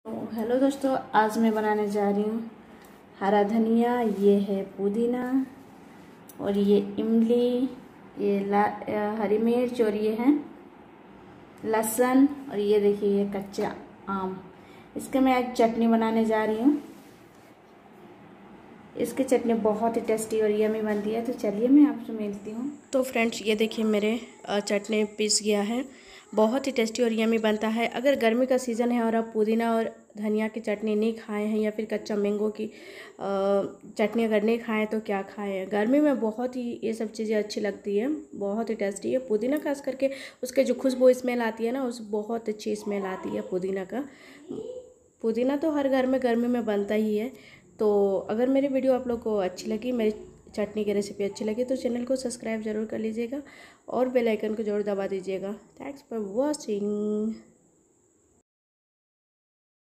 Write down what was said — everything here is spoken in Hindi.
तो हेलो दोस्तों, आज मैं बनाने जा रही हूँ हरा धनिया, ये है पुदीना और ये इमली, ये हरी मिर्च और ये है लहसुन और ये देखिए ये कच्चा आम। इसके मैं आज चटनी बनाने जा रही हूँ। इसकी चटनी बहुत ही टेस्टी और यमी बनती है। तो चलिए मैं आपसे मिलती हूँ। तो फ्रेंड्स, ये देखिए मेरे चटनी पीस गया है। बहुत ही टेस्टी और यमी बनता है। अगर गर्मी का सीज़न है और आप पुदीना और धनिया की चटनी नहीं खाए हैं या फिर कच्चा मैंगो की चटनी अगर नहीं खाएं तो क्या खाएं। गर्मी में बहुत ही ये सब चीज़ें अच्छी लगती है, बहुत ही टेस्टी है। पुदीना खास करके उसके जो खुशबू स्मेल आती है ना, उस बहुत अच्छी स्मेल आती है पुदीना का। पुदीना तो हर घर में गर्मी में बनता ही है। तो अगर मेरी वीडियो आप लोग को अच्छी लगी, मेरी चटनी की रेसिपी अच्छी लगी, तो चैनल को सब्सक्राइब ज़रूर कर लीजिएगा और बेल आइकन को ज़रूर दबा दीजिएगा। Thanks for watching.